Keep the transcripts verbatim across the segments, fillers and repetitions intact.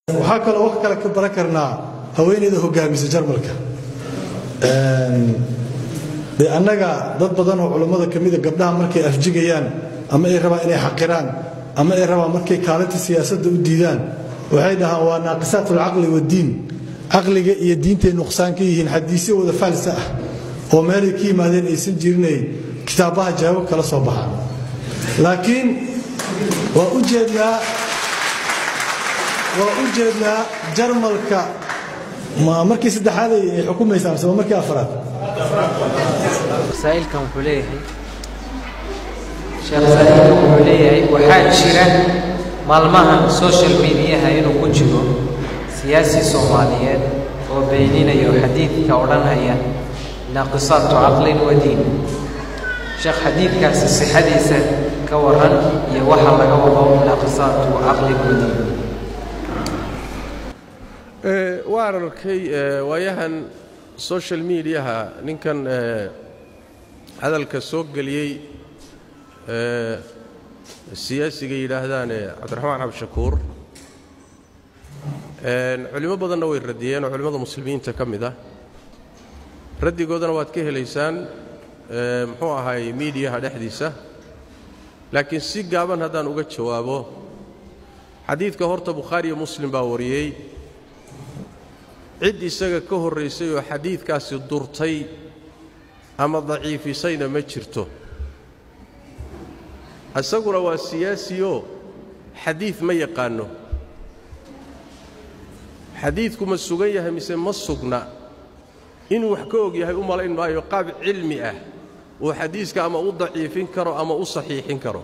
waxaa kaloo wax kale ka baran karnaa haweeneyda hogaamisa jarmalka een de annaga dad badan oo culimada kamida gabdhaha markay afjigayaan ama ay rabaan inay xaqiraan ama ay rabaan markay kaalinta siyaasadda u diidaan waxay dhahaan waa naaqisatul aqli wa diin aqliga iyo diinta nuqsaan ka yihiin xadiisyo wada falsa ah oo meel ka yimaadeen aysan jirinay kitaabaha jawaab kala soo baxaan laakiin waa u jeednaa وأوجدنا جرمالك ما مركي سدحاد حكومة يسامس ما مركي أفراد. سائل كم حليه شيخ سائل كم حليه وحاد شراء مالمها سوشيال ميديا هاي إنه كنجلو سياسي صوماليات وبيننا يحديث كوران هي ناقصات عقل ودين. شيخ حديث كاس حديثة كوران يوحى لقوه ناقصات عقل ودين. waan arkay waayahan social media-ha ninkan hadalka soo galiyay siyaasiga yiraahdaan Cabdiraxmaan Cabdishakuur een culimo badanna way radiyeen culimada muslimiinta kamida radigoodana waad ka helaysaan muxuu ahay media-ha dhexdiisa laakiin si gaaban hadaan uga jawaabo xadiidka horta Bukhari iyo Muslim baa wariyay cid isaga ka horeysay oo xadiidkaasi durtay ama daciifisayna ma jirto asaguna waa siyaasiyo xadiid ma yaqaano xadiidku ma sugan yahay mise ma sugna inuu wax ka og yahay u malayn maayo qaab cilmi ah oo xadiiska ama u daciifin karo ama u saxiixin karo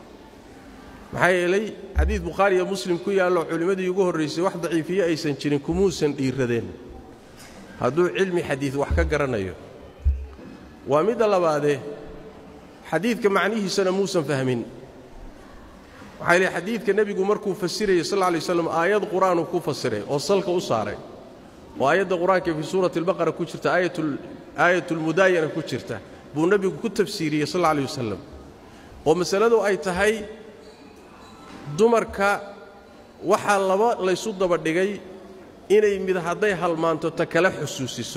maxaa yeelay xadiid Bukhari iyo Muslim ku yaalo culimadii ugu horeysay wax daciifiye aysan jirin kumuusan dhiiradeen hadduu cilmi xadiid wax ka garanayo waa mid labaade xadiidka macnihiisana muusan fahmin waxay leeyahay xadiidka nabigu markuu fasiray sallallahu alayhi wasallam aayad quraan uu ku fasiray oo salka u saaray oo aayadda quraanka fi suurati al-baqara ku jirta aayatul aayatul mudaayana ku jirta buu nabigu ku tafsiiriyay sallallahu alayhi wasallam oo masaladu ay tahay dumarka waxa laba la isu daba dhigay inay mid haday halmaanto ta kala xusuusiso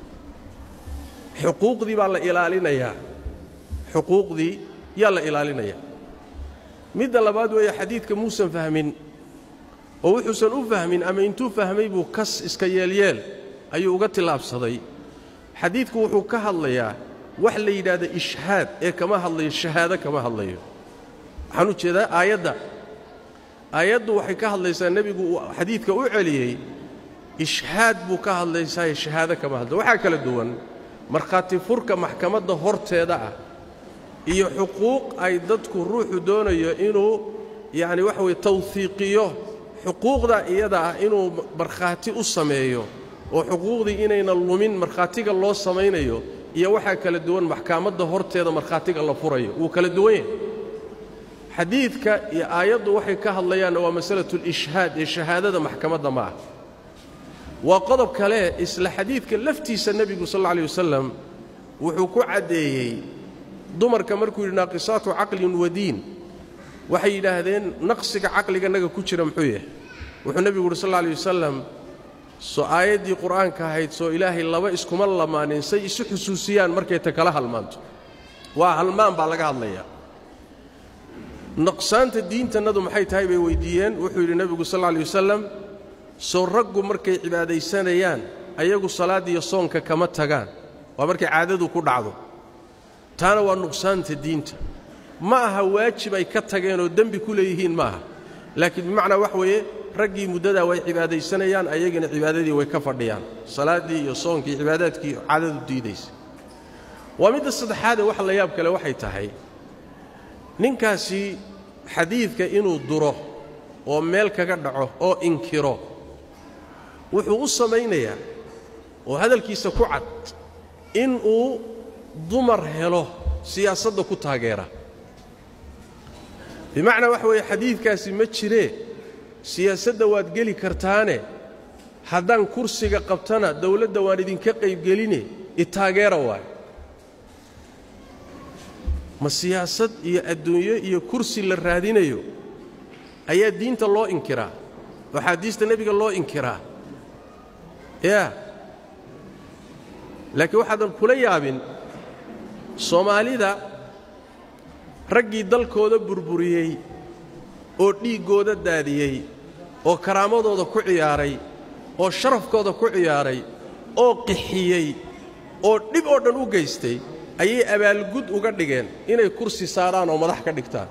xuquuqdii baa la ilaalinayaa xuquuqdii yaa la ilaalinayaa mid labaad way xadiidka muusan fahmin oo wuxuusan u fahmin ama intuu fahmay buu kas iska yeelyeel ayuu uga tilaabsaday xadiidku wuxuu ka hadlayaa wax la yiraahdo ishhaad ee kama hadlayo shahaado kama hadlayo waxaan u jeedaa aayadda aayaddu waxay ka hadlaysaa nabigu xadiidka u celiyay ishhaad buu ka hadlaysaa shahaado kama hadlo waxa kala duwan marxaati furka maxkamadda horteeda ah iyo xuquuq ay dadku ruuxu doonayo inuu yaani wax way tawfiiqiyo xuquuqda iyada ah inuu marxaati u sameeyo oo xuquuqdii inayna lumin marxaatiga loo sameeyo iyo waxa kala duwan maxkamadda horteeda marxaatiga la furayo uu kala duwan yahay xadiidka iyo aayaddu waxay ka hadlayaan waa mas'alatul ishhaad ee shahaadada maxkamadda ma waa qodob kale isla xadiidka laftiisa nabigu sallallahu alayhi wasallam wuxuu ku cadeeyay dumarka markuu yiri naaqisaatu aqlin wa diin waxay yiraahdeen naqsiga aqliga naga ku jira muxuu yahay wuxuu nabigu sallallahu alayhi wasallam soo aayadii quraanka ahayd soo ilaahay laba iskuma lamaanin say isu xusuusiyaan markay ta kala halmaanto waa halmaan baa laga hadlayaa نقصانت الدين تنادو maxay tahay bay weydiiyeen wuxuu yiri nabigu sallallahu alayhi wasallam soo raggu markay cibaadaysanayaan ayagu salaad iyo soonka kama tagaan waa markay caadadu ku dhacdo taana waa nuqsaanta diinta ma aha waajib ay ka tageen oo dambi ku leeyihiin ma aha laakiin macna wax weeye raggii muddada way cibaadaysanayaan ayagina cibaadadii way ka fadhiyaan salaadii iyo soonkii cibaadaadkii caadadu diidaysa waa mid saddexaad wax la yaab kale waxay tahay ninkaasi xadiidka inuu duro oo meel kaga dhaco oo inkiro wuxuu u sameeynayaa oo hadalkiisa ku cad in uu dumar helo siyaasadda ku taageera bimaana wax weeye xadiidkaasi ma jiree siyaasadda waad geli kartaane haddaan kursiga qabtana dawladda waan idinka qayb geline i taageera waay ma siyaasad iyo adduunyo iyo kursi la raadinayo ayaa diinta loo inkiraa وحديث النبي قال له إنكرا يا لكن واحد الكلية أبين صومالي ذا رجي دل كودا بربريي أو دي كودا داديي أو كرامة كودا كعياري أو شرف كودا كعياري أو قحيي أو دب أردن وجيستي أي أبى الجود وقدجين إنه كرسي ساران أو مضحك دكتور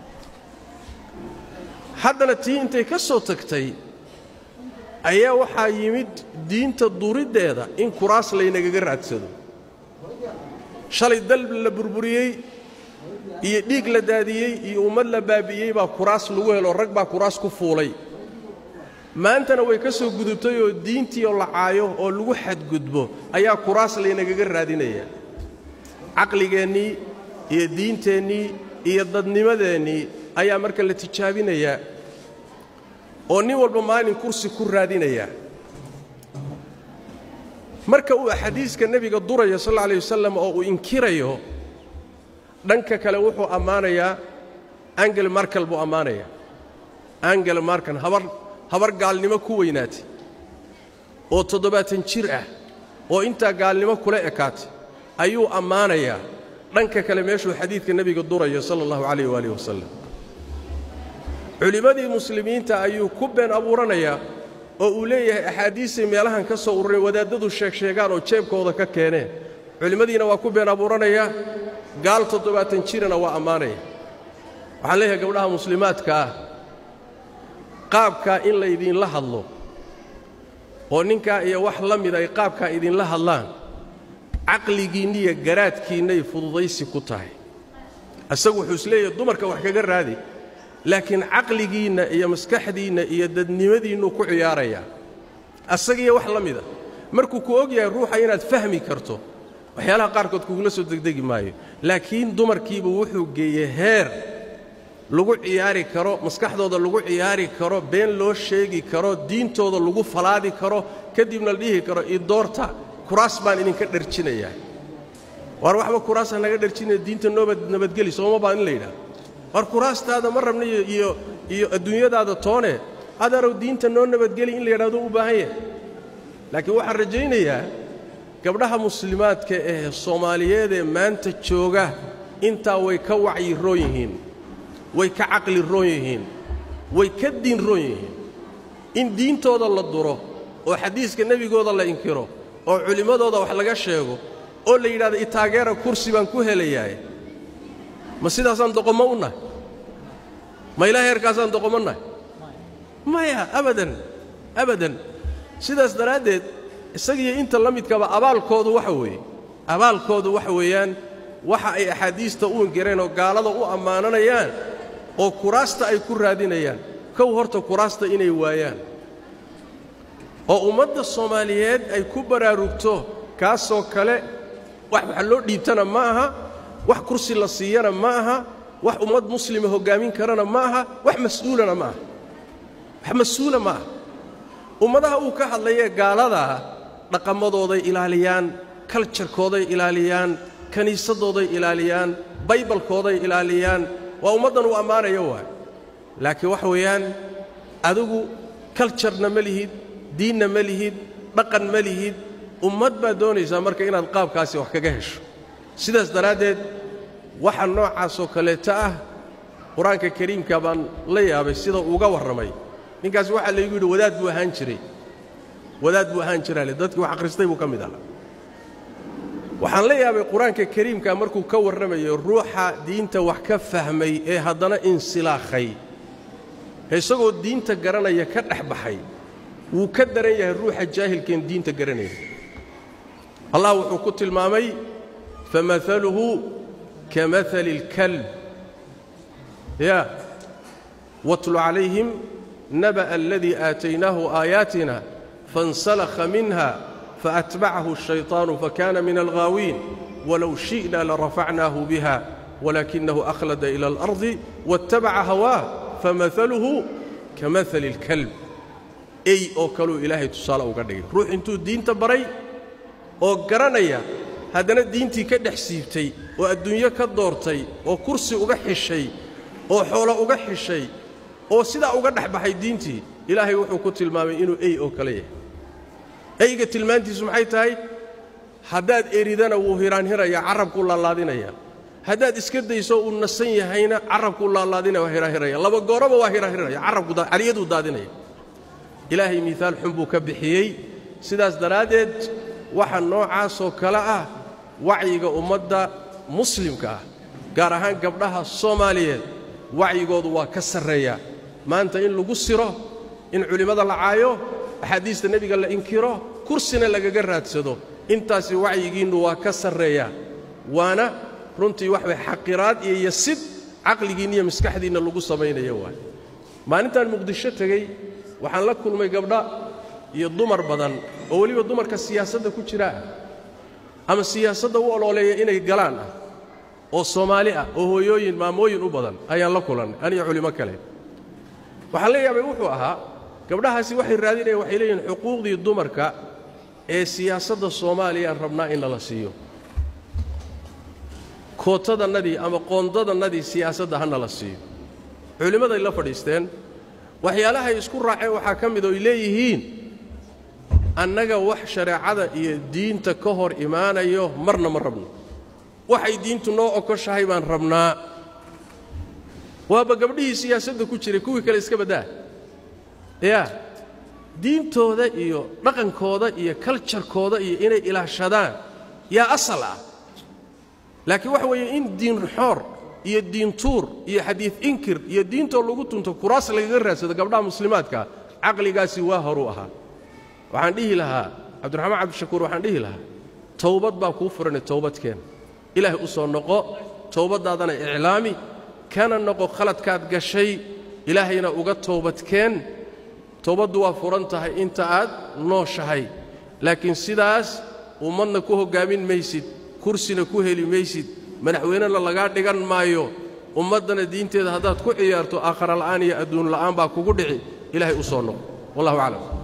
حدنا تي أنت كسوتكتي أيه waxaa yimid diinta duurideeda in kuraas la inaga raadsado shalay dal la burburiyay iyo dhiig la daadiyay iyo ummad la baabiyay baa kuraas lagu helo rag baa kuraas ku fuulay maantana way ka soo gudubtay oo diintii oo la caayo oo lagu xadgudbo ayaa kuraas la inaga raadinaya aqligeeni iyo diinteeni iyo dadnimadeeni ayaa marka la tijaabinaya oo nin walba maalin kursi ku raadinaya marka uu xadiiska nabiga duraya sallallahu alayhi wasallam oo uu inkirayo dhanka kale wuxuu amaanaya Angela Merkel buu amaanaya Angela Merkel habar habar gaalnimo ku weynaatay oo toddobaatan jir ah oo inta gaalnimo kula ekaatay ayuu amaanaya dhanka kale meeshuu xadiiska nabiga duraya sallallahu alayhi wa alihi wasallam culimadii muslimiinta ayuu ku been abuuranaya oo uu leeyahay axaadiis meelahan ka soo ururay wadaadadu sheeg sheegaan oo jeebkooda ka keeneen culimadiina waa ku been abuuranaya gaal toddobaatan jirana waa amaanaya waxaan leeyahay gabdhaha muslimaadka ah qaabka in la idin la hadlo oo ninka iyo wax la mid ay qaabka idin la hadlaan aqligiina iyo garaadkiina ay fududaysi ku tahay asagu wuxuu isleeyahay dumarka wax kaga raadi laakiin aqligiina iyo maskaxdiina iyo dadnimadiina ku ciyaaraya asagiyo wax la mid ah markuu ku og yahay ruuxa inaad fahmi karto waxyaalaha qaarkood kugu soo degdegi maayo laakiin dumarkiiba wuxuu geeyay heer lagu ciyaari karo maskaxdooda lagu ciyaari karo been loo sheegi karo diintooda lagu falaadi karo kadibna la dhihi karo ii doorta kuraas baan idin ka dharjinaya war waxba kuraas naga dharjinay diinta nabad nabadgeli sooma baan in la yiraahdo war kuraastaada ma rabna iyo iyo adduunyadaada toone adaro diinta noo nabadgeli in la yiraahdo u baahan yahay laakiin waxa rajaynayaa gabdhaha muslimaadka ee Soomaaliyeed ee maanta jooga inta way ka wacyi roon yihiin way ka aqli roon yihiin way ka diin roon yihiin in diintooda la duro oo xadiiska nabigooda la inkiro oo culimadooda wax laga sheego oo la yiraahdo itaageera kursi baan ku helayaa ma sidaasan doqomo u nahay ma ilaahay heerkaasaan doqomo nahay maya abadan abadan sidaas daraadeed isagiyo inta la midkaba abaalkoodu waxa weeye abaalkoodu waxa weeyaan waxa ay axaadiista u ingareen oo gaalada u ammaananayaan oo kuraasta ay ku raadinayaan kow horta kuraasta inay waayaan oo ummadda Soomaaliyeed ay ku baraarugto kaasoo kale wax waxa loo dhiibtana ma aha wax kursi la siiyana ma aha wax ummad muslima hogaamin karana ma aha wax mas'uulana ma aha wax mas'uula ma aha ummadaha uu ka hadlayay gaalada dhaqamadooda ilaaliyaan culture-kooda ilaaliyaan kaniisadooda ilaaliyaan bible-kooda ilaaliyaan waa ummadan uu amaanayo waa laakiin wax weeyaan adigu culture-na ma lihid diinna ma lihid dhaqan ma lihid ummad baa doonaysa marka inaad qaabkaasi wax kaga hesho sidaas daraadeed waxa noocaas oo kale taa quraanka kariimka baan la yaabay sida uu uga warramay ninkaas waxa la yiri wadaad buu ahaan jiray wadaad buu ahaan jiray dadkii wax akristay buu kamid ahaa waxaan la yaabay quraanka kariimka markuu ka warramayo ruuxa diinta wax ka fahmay ee haddana insilaakhay isagoo diinta garanaya ka dhaxbaxay wuu ka daran yahay ruuxa jaahilkeen diinta garanaya Allah wuxuu ku tilmaamay فمثله كمثل الكلب يا واتل عليهم نبأ الذي آتيناه آياتنا فانسلخ منها فأتبعه الشيطان فكان من الغاوين ولو شئنا لرفعناه بها ولكنه أخلد إلى الأرض واتبع هواه فمثله كمثل الكلب أي أوكلوا إلهي تصالى وقدر روح انتو الدين تبري أو قرانيا haddana diintii ka dhex siibtay oo adduunyo ka doortay oo kursi uga xishay oo xoolo uga xishay oo sida uga dhaxbaxay diintii ilaahay wuxuu ku tilmaamay inuu ey oo kale yahay eyga tilmaantiisu maxay tahay haddaad eridana wuu hiraanhiraya carabku laalaadinaya haddaad iska dayso uu nasan yahayna carabku laalaadinaya waa hiraanhiraya laba gooraba waa hiraanhiraya carabku caliyadu daadinaya ilaahay miisaal xun buu ka bixiyey sidaas daraaddeed waxa noocaasoo kale ah wacyiga ummadda muslimka ah gaar ahaan gabdhaha soomaaliyeed wacyigoodu waa ka sarreeya maanta in lagu siro in culimmada la caayo axaadiista nebiga la inkiro kursina lagaga raadsado intaasi wacyigiinnu waa ka sarreeya waana runtii wax bay xaqiraad iyo yasid caqligiinna iyo maskaxdiinna lagu samaynayo waay maalintaan muqdisho tegey waxaan la kulmay gabdha iyo dumar badan oo weliba dumarka siyaasadda ku jira ama siyaasadda u olooleeya inay galaan ah oo Soomaali ah oo hooyooyin maamooyin u badan ayaan la kulannay aniga culimo kale waxaan la yaabay wuxuu ahaa gabdhahaasi waxay raadinayaan waxay leeyihiin xuquuqdii dumarka ee siyaasadda Soomaaliya aan rabnaa in la siiyo kootadannadii ama qoondadannadii siyaasadda hana la siiyo culimaday la fadhiisteen waxyaalaha ay isku raaceen waxaa ka mid oo ay leeyihiin annaga wax shareecada iyo diinta ka hor imaanayo marna ma rabno waxay diintu noo okoshahay baan rabnaa waaba gabdhihii siyaasadda ku jiray kuwii kale iska badaa yaa diintooda iyo dhaqankooda iyo culture-kooda iyo inay ilaashadaan yaa asal ah laakiin waxa weeye in diin xoor iyo diin tuur iyo xadiid inkir iyo diintoo lagu tunto kuraas lagaga raadsado gabdhaha muslimaadka caqligaasi waa horu ahaa waxaan dhihi lahaa cabdiraxmaan cabdishakuur waxaan dhihi lahaa towbad baa kuu furan towbadkeen ilaahay u soo noqo towbadaadana iclaami kana noqo khaladkaad gashay ilaahayna uga towbadkeen towbaddu waa furan tahay inta aad nooshahay laakiin sidaas ummadna ku hoggaamin maysid kursina ku heli maysid madaxweynena lagaa dhigan maayo ummaddana diinteeda haddaad ku ciyaarto aakhara la'aan iyo adduun la'aan baa kugu dhici ilaahay u soo noqo wallahu aclam